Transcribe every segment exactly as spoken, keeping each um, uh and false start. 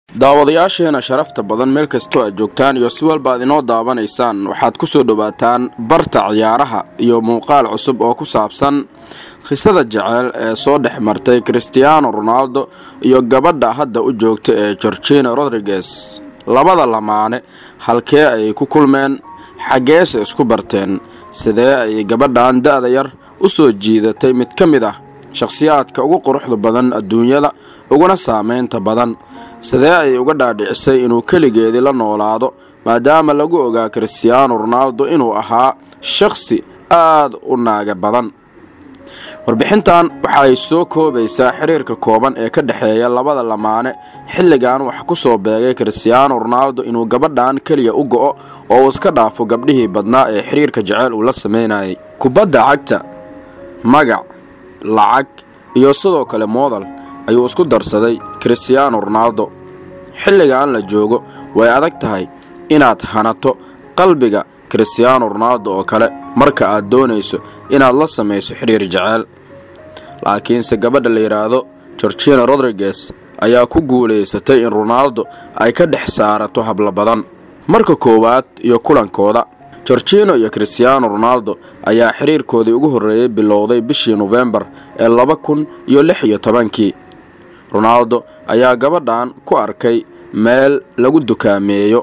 daawadayaasheena sharafta badan meel kastoo aad joogtaan iyo si walba aad inoo daawanaysaan waxaad ku soo dhawaataan barta ciyaaraha iyo muuqaal cusub oo ku saabsan qisada jacayl ee soo dhex martay Cristiano Ronaldo iyo gabadha hadda u joogta ee Georgina Rodriguez. labada lamaane halkee ay ku kulmeen, xagees isku barteen, sidee ay gabadhan da'da yar u soo jiidatay mid ka mid ah shakhsiyaadka ugu quruxda badan adduunyada uguna saameynta badan, sidee ay uga dhaadhicisay inuu kaligeedii la noolaado maadaama lagu ogaa Cristiano Ronaldo inuu ahaa shakhsi aad u naaga badan. warbixintan waxay soo koobaysaa xiriirka kooban ee ka dhaxeeya labada lamaane xilligan wax ku soo beegay Cristiano Ronaldo inuu gabadhan kaliya u go'o oo iska dhaafo gabdhihii badnaa ee xiriirka jacayl uu la sameynayay. kubadda cagta, magac, lacag iyo sidoo kale model ayuu isku darsaday Cristiano Ronaldo. xilligan la joogo way adag tahay inaad hanato qalbiga Cristiano Ronaldo oo kale marka aad doonayso inaad la samayso xiriir jacayl, laakiin se gabadha la yiraahdo Georgina Rodriguez ayaa ku guuleysatay in Ronaldo ay ka dhex saarato habla badan. marka koowaad iyo kulankooda, Georgina iyo Cristiano Ronaldo ayaa xiriirkoodii ugu horeeyay bilowday bishii November ee laba kun iyo lix iyo tobankii. Ronaldo ayaa gabadhan ku arkay meel lagu dukaameeyo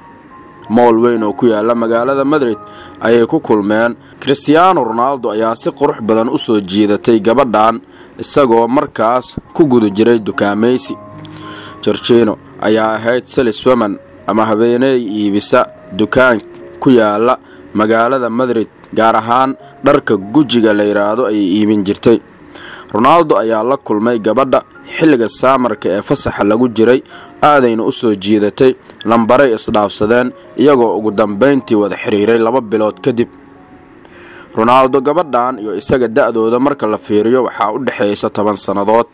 mool weyn oo ku yaala magaalada Madrid ayay ku kulmeen. Cristiano Ronaldo ayaa si qurux badan u soo jiidatay gabadhan isagoo markaas ku guda jiray dukaameysi. Georgina ayaa ahayd saleswoman ama haweeney iibisa dukaan ku yaala magaalada Madrid, gaar ahaan dharka gujiga la yiraahdo ay iibin jirtay. Ronaldo ayaa la kulmay gabadha xilliga saamarka ee fasaxa lagu jiray, aadayna u soo jiidatay, lambaray isdhaafsadeen iyagoo ugu dambeyntii wada xiriiray laba bilood kadib. Ronaldo gabadhan iyo isaga da'dooda marka la fiiriyo waxaa u dhaxaysa toban sanadood.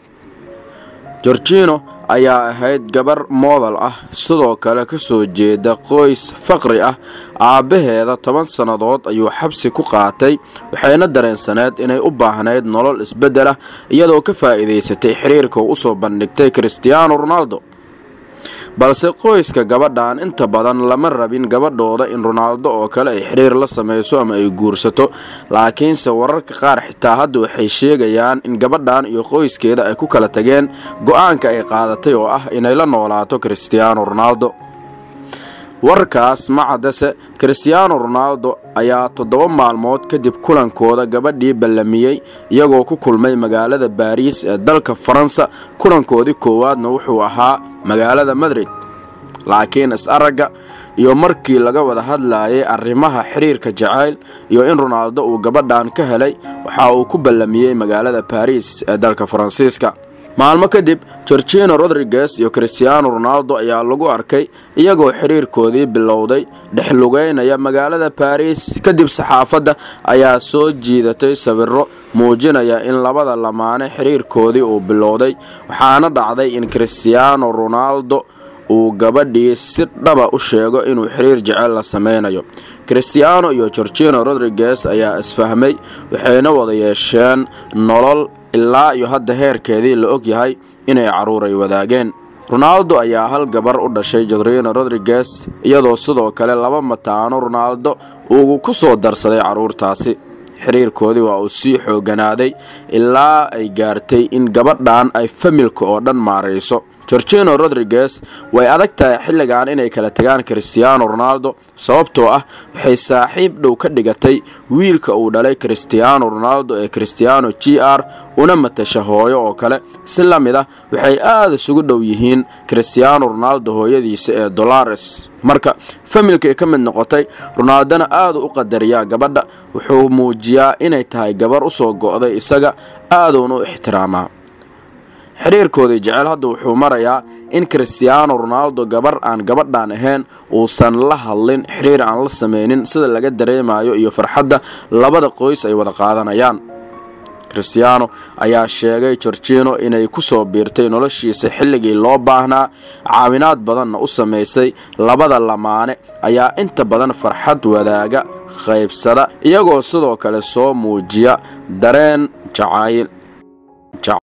Georgina ayaa ahayd gabar model ah, sidoo kale ka soo jeeda qoys faqri ah. aabaheeda toban sanadood ayuu xabsi ku qaatay, waxayna dareensaneed inay u baahnayd nolol isbedel ah iyadoo ka faa'iideysatay xiriirka uu soo bandhigtay Cristiano Ronaldo. balse qoyska gabadhan inta badan lama rabin gabadhooda in Ronaldo oo kale ay xiriir la sameeyso ama ay guursato, laakiinse wararka qaar xitaa hadda waxay sheegayaan in gabadhan iyo qoyskeeda ay ku kala tageen go'aanka ay qaadatay oo ah inay la noolaato Cristiano Ronaldo. warkaas ma cadase Cristiano Ronaldo ayaa toddoba maalmood kadib kulankooda gabadhii ballamiyay iyagoo ku kulmay magaalada Paris ee dalka Faransa. kulankoodii koowaadna wuxuu ahaa magaalada Madrid, laakiin is araga iyo markii laga wada hadlayay arrimaha xiriirka jacayl iyo in Ronaldo uu gabadhan ka helay, waxa uu ku ballamiyay magaalada Paris ee dalka Faransiiska. maalmo kadib, Georgina Rodriguez iyo Cristiano Ronaldo ayaa lagu arkay iyagoo xiriirkoodii bilowday dhex lugeynaya magaalada Paris. kadib saxaafadda ayaa soo jiidatay sawirro muujinaya in labada lamaane xiriirkoodii uu bilowday, waxaana dhacday in Cristiano Ronaldo uu gabadhii si dhaba u sheego inuu xiriir jacayl la sameynayo. Cristiano iyo Georgina Rodriguez ayaa isfahmay, waxayna wada yeesheen nolol ilaa iyo hadda heerkeedii la og yahay inay caruur ay wadaageen. Ronaldo ayaa hal gabar u dhashay Georgina Rodriguez, iyadoo sidoo kale laba mataano Ronaldo uu ku soo darsaday caruurtaasi. xiriirkoodii waa uu sii xooganaaday ilaa ay gaartay in gabadhan ay familka oo dhan maareyso. Georgina Rodriguez way adag tahay xilligan inay kala tagaan Cristiano Ronaldo, sababtoo ah waxay saaxiib dhow ka dhigatay wiilka uu dhalay Cristiano Ronaldo ee Cristiano G R una matasha hooyo oo kale. si la mid ah waxay aad isugu dhow yihiin Cristiano Ronaldo hooyadiisa ee Dolores. marka familka ka mid noqotay, Ronaldona aad u qadariyaa gabadha, wuxuu muujiyaa inay tahay gabar u soo go'day isaga, aad u ixtiraamaa. xiriirkoodii jacayl hadda wuxuu marayaa in Cristiano Ronaldo gabar aan gabadhan ahayn uusan la hadlin, xiriir aan la sameynin, sida laga dareemayo iyo farxadda labada qoys ay wada qaadanayaan. Cristiano ayaa sheegay Georgina inay ku soo biirtay noloshiisa xilligii loo baahnaa, caawinaad badanna u sameysay. labada lamaane ayaa inta badan farxad wadaaga qaybsada, iyagoo sidoo kale soo muujiya dareen jacayl.